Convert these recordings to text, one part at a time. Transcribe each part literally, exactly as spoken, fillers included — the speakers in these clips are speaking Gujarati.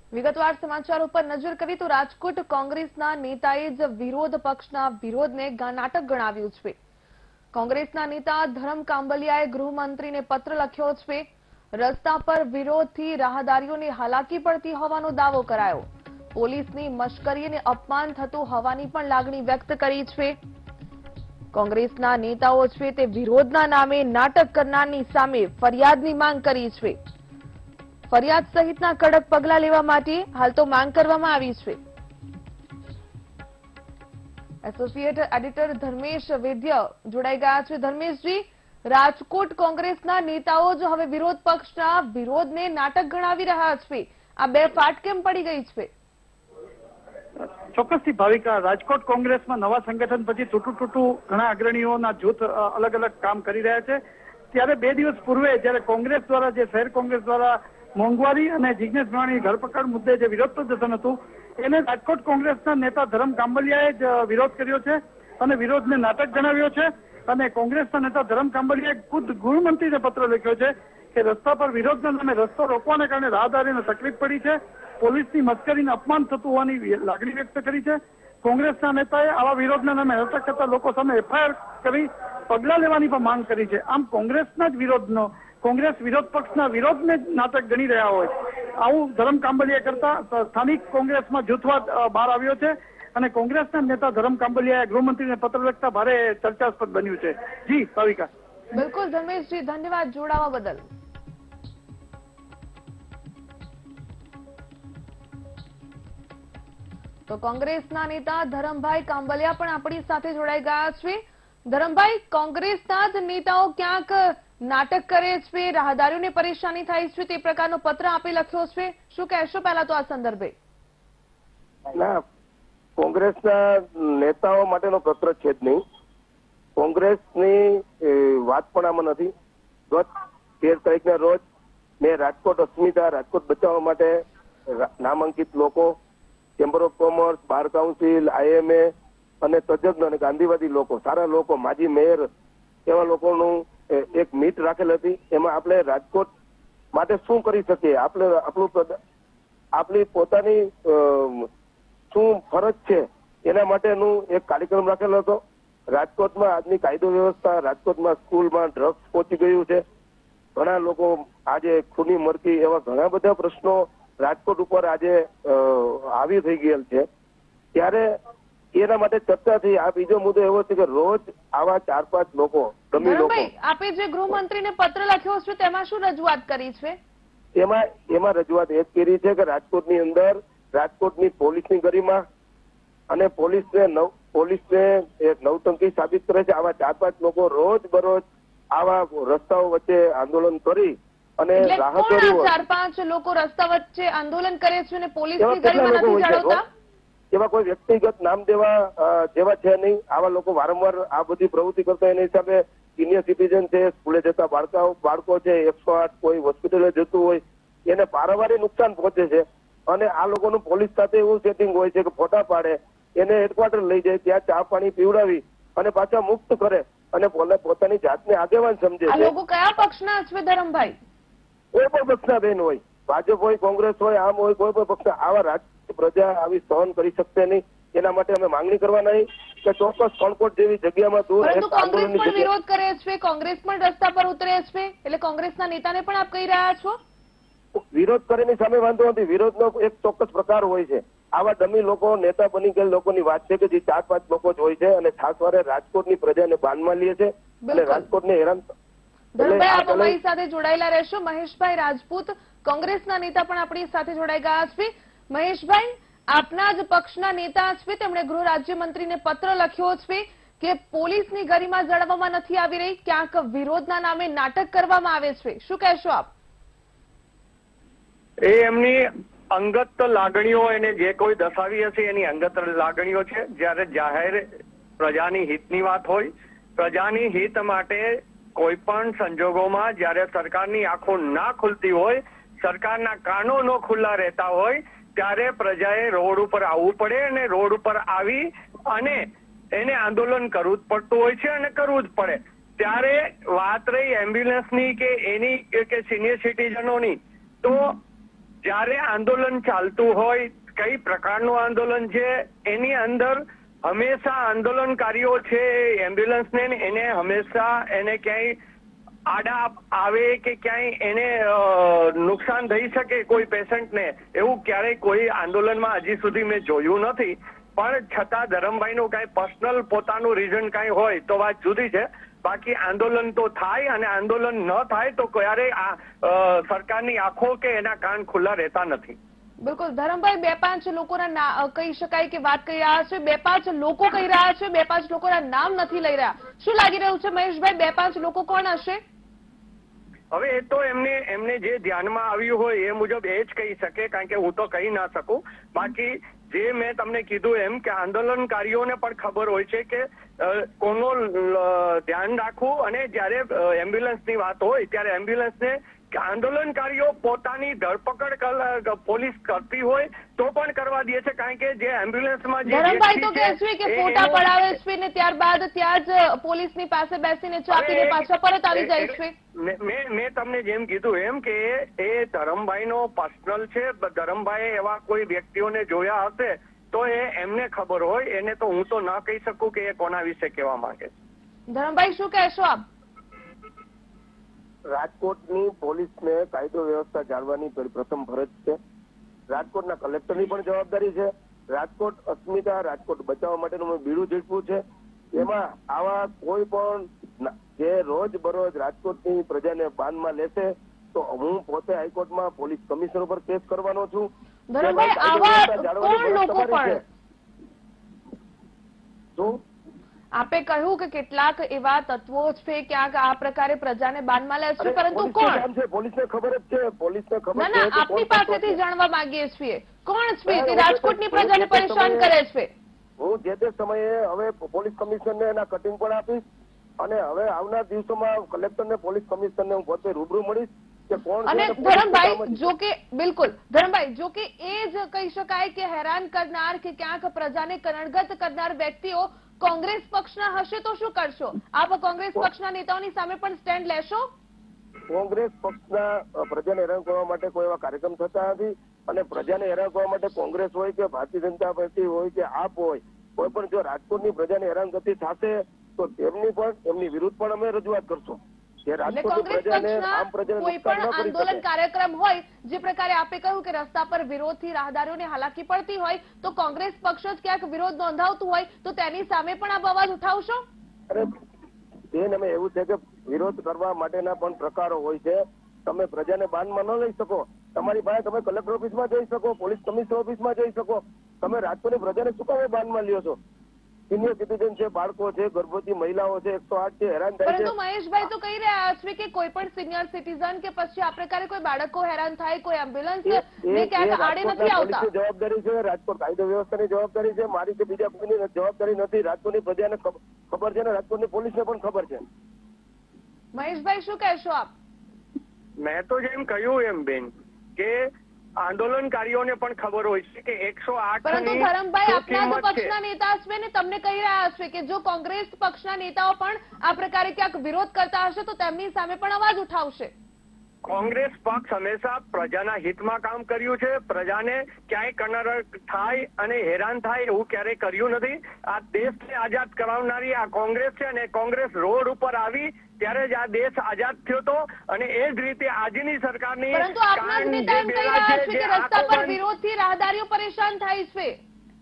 વિગતવાર સમાચાર ઉપર નજર કરી તો રાજકોટ કોંગ્રેસના નેતાએ જ વિરોધ પક્ષના વિરોધને નાટક ગણાવ્યું છે। કોંગ્રેસના નેતા ધરમ કાંબલિયાએ ગૃહમંત્રીને પત્ર લખ્યો છે। રસ્તા પર વિરોધથી રાહદારીઓને હાલાકી પડતી હોવાનો દાવો કરાયો। પોલીસની મશ્કરી અને અપમાન થતું હોવાની પણ લાગણી વ્યક્ત કરી છે। કોંગ્રેસના નેતાઓ છે તે વિરોધના નામે નાટક કરનારની સામે ફરિયાદની માંગ કરી છે। ફરિયાદ સહિતના કડક પગલાં લેવા માટે હાલ તો માંગ કરવામાં આવી છે। એસોસિએટ એડિટર ધર્મેશ વૈદ્ય જોડાઈ ગયા છે। ધર્મેશજી, રાજકોટ કોંગ્રેસના નેતાઓ જ હવે વિરોધ પક્ષના વિરોધને નાટક ગણાવી રહ્યા છે। આ બે ફાટ કેમ પડી ગઈ છે? ચોક્કસથી ભાવિકા, રાજકોટ કોંગ્રેસમાં નવા સંગઠન પછી તૂટું તૂટું ઘણા અગ્રણીઓના જૂથ અલગ અલગ કામ કરી રહ્યા છે। ત્યારે બે દિવસ પૂર્વે જ્યારે કોંગ્રેસ દ્વારા જે શહેર કોંગ્રેસ દ્વારા મોંઘવારી અને જિજ્ઞેશ મેવાણીની ધરપકડ મુદ્દે જે વિરોધ પ્રદર્શન હતું એને રાજકોટ કોંગ્રેસના નેતા ધરમ કાંબલિયાએ જ વિરોધ કર્યો છે અને વિરોધને નાટક ગણાવ્યો છે। અને કોંગ્રેસના નેતા ધરમ કાંબલિયાએ ખુદ ગૃહમંત્રીને પત્ર લખ્યો છે કે રસ્તા પર વિરોધના નામે રસ્તો રોકવાને કારણે રાહદારીઓને તકલીફ પડી છે। પોલીસની મશ્કરીને અપમાન થતું હોવાની લાગણી વ્યક્ત કરી છે। કોંગ્રેસના નેતાએ આવા વિરોધના નામે હત્યા કરતા લોકો સામે એફઆઈઆર કરી પગલાં લેવાની પણ માંગ કરી છે। આમ કોંગ્રેસના જ વિરોધનો કોંગ્રેસ વિરોધ પક્ષના વિરોધને નાટક ગણી રહ્યા હોય આવું ધરમ કાંબલિયા કરતા સ્થાનિક કોંગ્રેસમાં જૂથવાદ બહાર આવ્યો છે અને કોંગ્રેસના નેતા ધરમ કાંબલિયાએ ગૃહમંત્રીને પત્ર લખતા ભારે ચર્ચાસ્પદ બન્યું છે। જી ભાવિકા। બિલકુલ ધર્મેશજી, ધન્યવાદ જોડાવા બદલ। તો કોંગ્રેસના નેતા ધરમભાઈ કાંબલિયા પણ આપણી સાથે જોડાઈ ગયા છે। ધરમભાઈ, કોંગ્રેસના જ નેતાઓ ક્યાંક નાટક કરે છે, રાહદારીઓને પરેશાની થાય છે તે પ્રકારનો પત્ર આપી લખ્યો છે, શું કહેશો પહેલા તો આ સંદર્ભે? ના, કોંગ્રેસના નેતાઓ માટેનો પત્ર છે જ નહીં। કોંગ્રેસની વાત પણ આમાં નથી। ગત તેર તારીખના રોજ મેં રાજકોટ અસ્મિતા રાજકોટ બચાવવા માટે નામાંકિત લોકો, chamber of commerce, bar council, IMA અને તજજ્ઞ અને ગાંધીવાદી લોકો, સારા લોકો, માજી મેયર એવા લોકોનું એક મીટ રાખેલ હતી। એમાં આપણે રાજકોટ માટે શું કરી શકીએ, આપણે આપણું આપણી પોતાની શું ફરજ છે એના માટેનું એક કાર્યક્રમ રાખેલો હતો। રાજકોટમાં આજની કાયદો વ્યવસ્થા, રાજકોટમાં સ્કૂલમાં ડ્રગ્સ પહોંચી ગયું છે, ઘણા લોકો આજે ખૂની મરકી, એવા ઘણા બધા પ્રશ્નો રાજકોટ ઉપર આજે હાવી થઈ ગયેલ છે। ત્યારે એના માટે ચર્ચા થઈ। આ બીજો મુદ્દો એવો છે કે રોજ આવા ચાર પાંચ લોકો ગમી લોકો આપે જે ગૃહમંત્રીને પત્ર લખ્યો છે તેમાં શું રજૂઆત કરી છે? એમાં એમાં રજૂઆત એ જ કરી છે કે રાજકોટની અંદર રાજકોટની પોલીસની ગરિમા અને પોલીસને નવ પોલીસને એક નવટંકી સાબિત કરે છે। આવા ચાર પાંચ લોકો રોજ બરોજ આવા રસ્તાઓ વચ્ચે આંદોલન કરી અને રાહદારીઓ ચાર પાંચ લોકો રસ્તા વચ્ચે આંદોલન કરે છે અને પોલીસની ગરિમા નથી જાળવતા? એવા કોઈ વ્યક્તિગત નામ દેવા જેવા છે નહીં। આવા લોકો વારંવાર આ બધી પ્રવૃત્તિ કરતા એના હિસાબે સિનિયર સિટીઝન છે, સ્કૂલે જતા બાળકો બાળકો છે, એકસો આઠ કોઈ હોસ્પિટલે જતું હોય એને પારાવારે નુકસાન પહોંચે છે। અને આ લોકોનું પોલીસ સાથે એવું સેટિંગ હોય છે કે ફોટા પાડે, એને હેડક્વાર્ટર લઈ જાય, ત્યાં ચા પાણી પીવડાવી અને પાછા મુક્ત કરે અને પોતાની જાતને આગેવાન સમજે છે। લોકો કયા પક્ષના છે ધરમભાઈ? કોઈ પણ પક્ષના બેન હોય, ભાજપ હોય, કોંગ્રેસ હોય, આમ હોય, કોઈ પણ પક્ષના આવા રાજકીય પ્રજા આવી સહન કરી શકશે નહીં। એના માટે અમે માંગણી કરવા નહીં કે ચોક્કસ કોણકોટ જેવી જગ્યામાં દૂર કોંગ્રેસ પણ વિરોધ કરે છે, કોંગ્રેસ પણ રસ્તા પર ઉતરે છે, એટલે કોંગ્રેસના નેતાને પણ આપ કહી રહ્યા છો? વિરોધ કરેની સામે વાંધો નથી, વિરોધનો એક ચોક્કસ પ્રકાર હોય છે। આવા ડમી લોકો નેતા બની ગયેલ લોકોની વાત છે કે જે ચાર પાંચ લોકો જ હોય છે અને ખાસ વારે રાજકોટની પ્રજાને બાનમાં લે છે અને રાજકોટને હેરાન। ધરમભાઈ, આપ અમારી સાથે જોડાયેલા રહેશો। મહેશભાઈ રાજપૂત કોંગ્રેસના નેતા પણ આપણી સાથે જોડાઈ ગયા છે। મહેશભાઈ, આપના જ પક્ષના નેતા છે, તેમણે ગૃહ રાજ્યમંત્રીને પત્ર લખ્યો છે કે પોલીસની ગરિમા જાળવવામાં નથી આવી રહી, ક્યાંક વિરોધના નામે નાટક કરવામાં આવે છે, શું કહેશો આપ? એ એમની અંગત લાગણીઓ, એને જે કોઈ દર્શાવી હશે એની અંગત લાગણીઓ છે। જ્યારે જાહેર પ્રજાની હિતની વાત હોય, પ્રજાની હિત માટે કોઈ પણ સંજોગોમાં જ્યારે સરકારની આંખો ના ખુલતી હોય, સરકારના કાનો ન ખુલ્લા રહેતા હોય ત્યારે પ્રજાએ રોડ ઉપર આવવું પડે અને રોડ ઉપર આવી અને એને આંદોલન કરવું જ પડતું હોય છે અને કરવું જ પડે। ત્યારે વાત રહી એમ્બ્યુલન્સની કે એની કે સિનિયર સિટીઝનોની, તો જ્યારે આંદોલન ચાલતું હોય, કઈ પ્રકારનું આંદોલન છે એની અંદર હંમેશા આંદોલનકારીઓ છે એમ્બ્યુલન્સને એને હંમેશા એને ક્યાંય આડા આવે કે ક્યાંય એને નુકસાન થઈ શકે કોઈ પેશન્ટને, એવું ક્યારેય કોઈ આંદોલનમાં હજી સુધી મેં જોયું નથી. પણ છતાં ધરમભાઈનું કાંઈ પર્સનલ પોતાનું રીઝન કાંઈ હોય તો વાત જુદી છે. બાકી આંદોલન તો થાય, અને આંદોલન ન થાય તો ક્યારેય આ સરકારની આંખો કે એના કાન ખુલ્લા રહેતા નથી. બિલકુલ ધરમભાઈ, બે પાંચ લોકોના કહી શકાય કે વાત કરી રહ્યા છે, બે પાંચ લોકો કહી રહ્યા છે, બે પાંચ લોકોના નામ નથી લઈ રહ્યા. શું લાગી રહ્યું છે મહેશભાઈ, બે પાંચ લોકો કોણ હશે? હવે એ તો એમને એમને જે ધ્યાનમાં આવ્યું હોય એ મુજબ એ જ કહી શકે, કારણ કે હું તો કહી ના શકું. બાકી જે મેં તમને કીધું એમ કે આંદોલનકારીઓને પણ ખબર હોય છે કે કોનું ધ્યાન રાખવું, અને જયારે એમ્બ્યુલન્સની વાત હોય ત્યારે એમ્બ્યુલન્સને આંદોલનકારીઓ પોતાની ધરપકડ પોલીસ કરતી હોય તો પણ કરવા દે છે, કારણ કે જે એમ્બ્યુલન્સમાં જે ધરમભાઈ તો કહે છે કે ફોટા પડાવે છે ને ત્યારબાદ ત્યાં જ પોલીસની પાસે બેસીને ચા પીને પાછા પરત આવી જાય છે. મેં મેં તમને જેમ કીધું એમ કે એ ધરમભાઈનો પર્સનલ છે. ધરમભાઈએ એવા કોઈ વ્યક્તિઓને જોયા હશે તો એ એમને ખબર હોય, એને તો હું તો ના કહી શકું કે એ કોના વિશે કહેવા માંગે છે. ધરમભાઈ શું કહેશો આપ? રાજકોટની પોલીસને કાયદો વ્યવસ્થા જાળવવાની પ્રથમ ફરજ છે. રાજકોટના કલેક્ટરની પણ જવાબદારી છે. રાજકોટ અસ્મિતા, રાજકોટ બચાવવા માટેનું બીડું ઝીટવું છે. એમાં આવા કોઈ પણ જે રોજ બરોજ રાજકોટની પ્રજાને બાનમાં લેશે તો હું પોતે હાઈકોર્ટમાં પોલીસ કમિશનર ઉપર કેસ કરવાનો છું. ધરમભાઈ, આવા કોણ લોકો પણ શું આપે કહ્યું કે કેટલાક એવા તત્વો છે ક્યાંક આ પ્રકારે પ્રજાને બાનમાં લે છે, પરંતુ કોણ? પોલીસને ખબર જ છે. પોલીસને ખબર ના ના, આપની પાસેથી જાણવા માંગીએ છીએ કોણ છે તે રાજકોટની પ્રજાને પરેશાન કરે છે. હું જે તે સમયે હવે પોલીસ કમિશનરને એના કટિંગ પણ આપીશ, અને હવે આવનાર દિવસોમાં કલેક્ટરને પોલીસ કમિશનરને હું પોતે રૂબરૂ મળીશ કે કોણ. અને ધરમભાઈ જો કે બિલકુલ ધરમભાઈ જો કે એ જ કહી શકાય કે હેરાન કરનાર કે ક્યાંક પ્રજાને કનડગત કરનાર વ્યક્તિઓ કોંગ્રેસ પક્ષના હશે તો શું કરશો આપ? કોંગ્રેસ પક્ષના નેતાઓની સામે પણ સ્ટેન્ડ લેશો? કોંગ્રેસ પક્ષના પ્રજાને હેરાન કરવા માટે કોઈ એવા કાર્યક્રમ થતા નથી, અને પ્રજાને હેરાન કરવા માટે કોંગ્રેસ હોય કે ભારતીય જનતા પાર્ટી હોય કે આપ હોય, કોઈ પણ જો રાજકોટની પ્રજાને હેરાનગતિ થશે તો તેમની પણ એમની વિરુદ્ધ પણ અમે રજૂઆત કરશું. કોંગ્રેસ પક્ષના કોઈ પણ આંદોલન કાર્યક્રમ હોય, જે પ્રકારે આપે કહ્યું કે રસ્તા પર વિરોધથી રાહદારીઓને હાલાકી પડતી હોય તો કોંગ્રેસ પક્ષ જ ક્યાંક વિરોધ નોંધાવતું હોય તો તેની સામે પણ આપ અવાજ ઉઠાવશો? અરે બેન, અમે એવું છે કે વિરોધ કરવા માટેના પણ પ્રકારો હોય છે. તમે પ્રજાને બાનમાં ન લઈ શકો, તમારી પાસે તમે કલેક્ટર ઓફિસમાં જઈ શકો, પોલીસ કમિશનર ઓફિસમાં જઈ શકો. તમે રાજકોટની પ્રજાને શું કામ બાનમાં લ્યો છો? સિનિયર સિટીઝન છે, બાળકો છે, ગર્ભવતી મહિલાઓ છે, એકસો આઠ છે, હેરાન થાય છે. પરંતુ મહેશભાઈ તો કહી રહ્યા છે કે કોઈ પણ સિનિયર સિટીઝન કે પછી આ પ્રકારે કોઈ બાળકો હેરાન થાય, કોઈ એમ્બ્યુલન્સ ને ક્યાંક આડે નથી આવતા. જવાબદારી છે રાજકોટ કાયદો વ્યવસ્થાની જવાબદારી છે, મારી કે બીજા કોઈની જવાબદારી નથી. રાજકોટની પ્રજાને ખબર છે ને રાજકોટની પોલીસને પણ ખબર છે. મહેશભાઈ શું કહેશો આપ? મેં તો જેમ કહ્યું એમ બેન કે આંદોલનકારીઓને પણ ખબર હોય છે કે એકસો આઠ પરંતુ ધરમભાઈ આપના તો પક્ષના નેતા છે ને તમને કહી રહ્યા છે કે જો કોંગ્રેસ પક્ષના નેતાઓ પણ આ પ્રકારે ક્યાંક વિરોધ કરતા હશે તો તેમની સામે પણ અવાજ ઉઠાવશે. કોંગ્રેસ પક્ષ હંમેશા પ્રજાના હિતમાં કામ કર્યું છે. પ્રજાને ક્યાંય કનડગત થાય અને હેરાન થાય એવું ક્યારેય કર્યું નથી. આ દેશને આઝાદ કરાવનારી આ કોંગ્રેસ છે, અને કોંગ્રેસ રોડ ઉપર આવી ત્યારે જ આ દેશ આઝાદ થયો હતો, અને એ જ રીતે આજની સરકારની પરંતુ આપના જ નેતા એમ કહી રહ્યા છે કે રસ્તા પર વિરોધથી રાહદારીઓ પરેશાન થાય છે.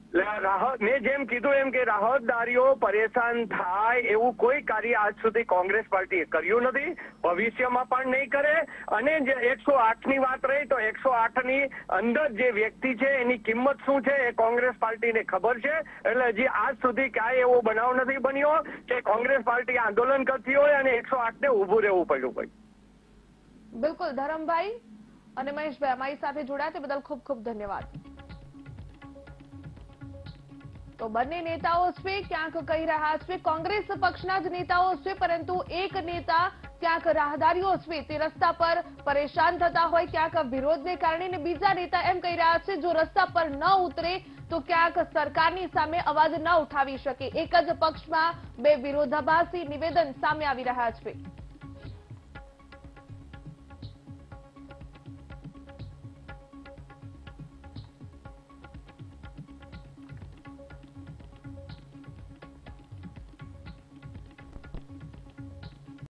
મેં જેમ કીધું એમ કે રાહતદારીઓ પરેશાન થાય એવું કોઈ કાર્ય આજ સુધી કોંગ્રેસ પાર્ટીએ કર્યું નથી, ભવિષ્યમાં પણ નહીં કરે. અને જે એકસો આઠ ની વાત રહી તો એકસો આઠ ની અંદર જે વ્યક્તિ છે એની કિંમત શું છે એ કોંગ્રેસ પાર્ટીને ખબર છે. એટલે હજી આજ સુધી ક્યાંય એવો બનાવ નથી બન્યો કે કોંગ્રેસ પાર્ટી આંદોલન કરતી હોય અને એકસો આઠ ને ઉભું રહેવું પડ્યું હોય. બિલકુલ ધરમભાઈ અને મહેશભાઈ અમારી સાથે જોડાયા તે બદલ ખૂબ ખૂબ ધન્યવાદ. તો બંને નેતાઓ છે ક્યાંક કહી રહ્યા છે, કોંગ્રેસ પક્ષના જ નેતાઓ છે, પરંતુ એક નેતા ક્યાંક રાહદારીઓ છે તે રસ્તા પર પરેશાન થતા હોય ક્યાંક વિરોધને કારણે, ને બીજા નેતા એમ કહી રહ્યા છે જો રસ્તા પર ન ઉતરે તો ક્યાંક સરકારની સામે અવાજ ન ઉઠાવી શકે. એક જ પક્ષમાં બે વિરોધાભાસી નિવેદન સામે આવી રહ્યા છે.